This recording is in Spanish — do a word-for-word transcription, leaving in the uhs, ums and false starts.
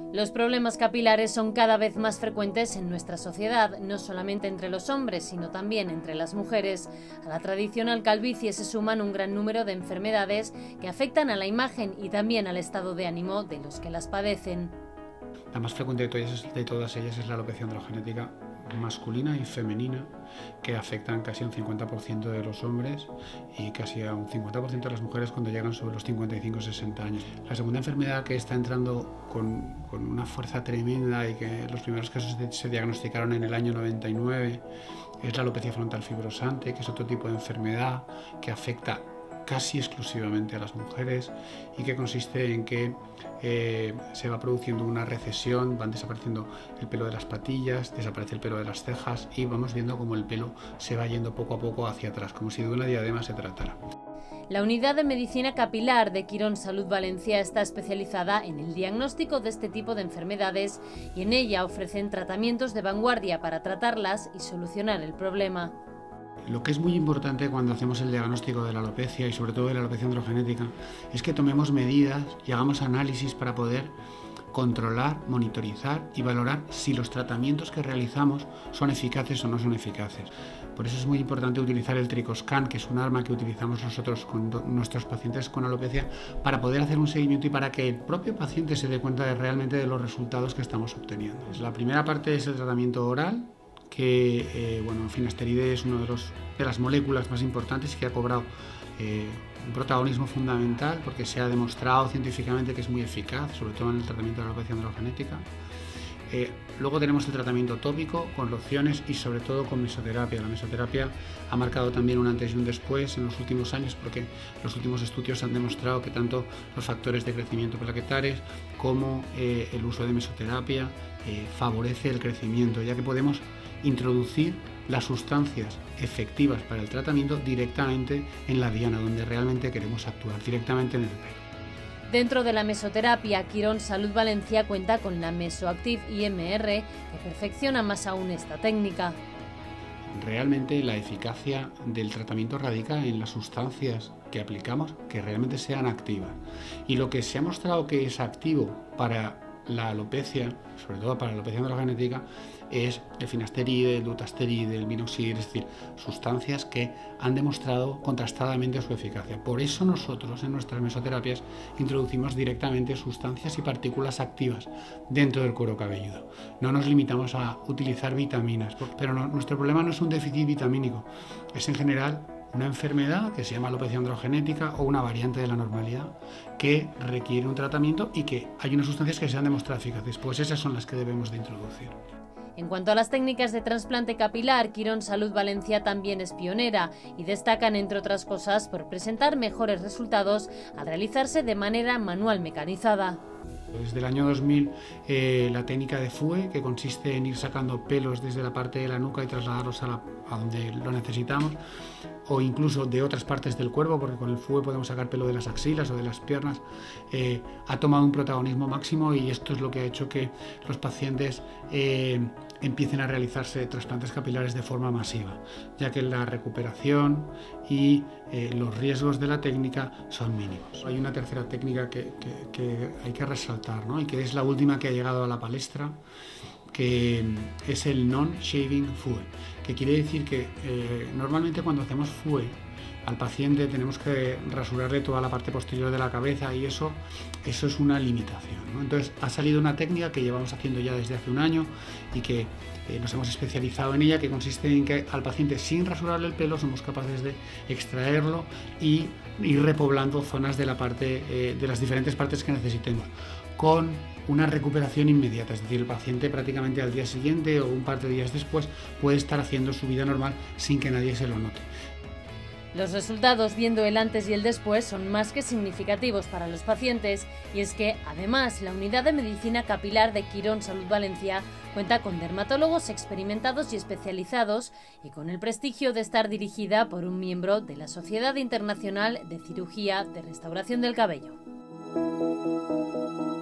Los problemas capilares son cada vez más frecuentes en nuestra sociedad, no solamente entre los hombres, sino también entre las mujeres. A la tradicional calvicie se suman un gran número de enfermedades que afectan a la imagen y también al estado de ánimo de los que las padecen. La más frecuente de todas, de todas ellas es la alopecia androgenética masculina y femenina, que afectan casi a un cincuenta por ciento de los hombres y casi a un cincuenta por ciento de las mujeres cuando llegan sobre los cincuenta y cinco a sesenta años. La segunda enfermedad que está entrando con, con una fuerza tremenda y que los primeros casos se diagnosticaron en el año noventa y nueve es la alopecia frontal fibrosante, que es otro tipo de enfermedad que afecta casi exclusivamente a las mujeres y que consiste en que eh, se va produciendo una recesión, van desapareciendo el pelo de las patillas, desaparece el pelo de las cejas y vamos viendo como el pelo se va yendo poco a poco hacia atrás, como si de una diadema se tratara. La Unidad de Medicina Capilar de Quirón Salud Valencia está especializada en el diagnóstico de este tipo de enfermedades y en ella ofrecen tratamientos de vanguardia para tratarlas y solucionar el problema. Lo que es muy importante cuando hacemos el diagnóstico de la alopecia y sobre todo de la alopecia androgenética es que tomemos medidas y hagamos análisis para poder controlar, monitorizar y valorar si los tratamientos que realizamos son eficaces o no son eficaces. Por eso es muy importante utilizar el Tricoscan, que es un arma que utilizamos nosotros con nuestros pacientes con alopecia, para poder hacer un seguimiento y para que el propio paciente se dé cuenta de realmente de los resultados que estamos obteniendo. La primera parte es el tratamiento oral, que eh, bueno, finasteride es una de, los, de las moléculas más importantes que ha cobrado eh, un protagonismo fundamental porque se ha demostrado científicamente que es muy eficaz, sobre todo en el tratamiento de la alopecia androgenética. Eh, luego tenemos el tratamiento tópico con lociones y sobre todo con mesoterapia. La mesoterapia ha marcado también un antes y un después en los últimos años porque los últimos estudios han demostrado que tanto los factores de crecimiento plaquetares como eh, el uso de mesoterapia eh, favorece el crecimiento, ya que podemos introducir las sustancias efectivas para el tratamiento directamente en la diana, donde realmente queremos actuar, directamente en el pelo. Dentro de la mesoterapia, Quirón Salud Valencia cuenta con la Mesoactive I M R, que perfecciona más aún esta técnica. Realmente la eficacia del tratamiento radica en las sustancias que aplicamos que realmente sean activas. Y lo que se ha mostrado que es activo para la alopecia, sobre todo para la alopecia androgenética, es el finasteride, el dutasteride, el minoxidil, es decir, sustancias que han demostrado contrastadamente su eficacia. Por eso nosotros en nuestras mesoterapias introducimos directamente sustancias y partículas activas dentro del cuero cabelludo. No nos limitamos a utilizar vitaminas, pero no, nuestro problema no es un déficit vitamínico, es en general una enfermedad que se llama alopecia androgenética o una variante de la normalidad que requiere un tratamiento y que hay unas sustancias que se han demostrado eficaces, pues esas son las que debemos de introducir. En cuanto a las técnicas de trasplante capilar, Quirón Salud Valencia también es pionera y destacan, entre otras cosas, por presentar mejores resultados al realizarse de manera manual mecanizada. Desde el año dos mil, eh, la técnica de F U E, que consiste en ir sacando pelos desde la parte de la nuca y trasladarlos a, la, a donde lo necesitamos, o incluso de otras partes del cuerpo, porque con el F U E podemos sacar pelo de las axilas o de las piernas, eh, ha tomado un protagonismo máximo y esto es lo que ha hecho que los pacientes eh, empiecen a realizarse trasplantes capilares de forma masiva, ya que la recuperación y eh, los riesgos de la técnica son mínimos. Hay una tercera técnica que, que, que hay que resaltar, ¿no? Y que es la última que ha llegado a la palestra, que es el non-shaving F U E, que quiere decir que eh, normalmente cuando hacemos F U E al paciente tenemos que rasurarle toda la parte posterior de la cabeza y eso, eso es una limitación, ¿no? Entonces ha salido una técnica que llevamos haciendo ya desde hace un año y que eh, nos hemos especializado en ella, que consiste en que al paciente sin rasurarle el pelo somos capaces de extraerlo y ir repoblando zonas de la parte, eh, de las diferentes partes que necesitemos, con una recuperación inmediata, es decir, el paciente prácticamente al día siguiente o un par de días después puede estar haciendo su vida normal sin que nadie se lo note. Los resultados, viendo el antes y el después, son más que significativos para los pacientes, y es que, además, la Unidad de Medicina Capilar de Quirón Salud Valencia cuenta con dermatólogos experimentados y especializados y con el prestigio de estar dirigida por un miembro de la Sociedad Internacional de Cirugía de Restauración del Cabello.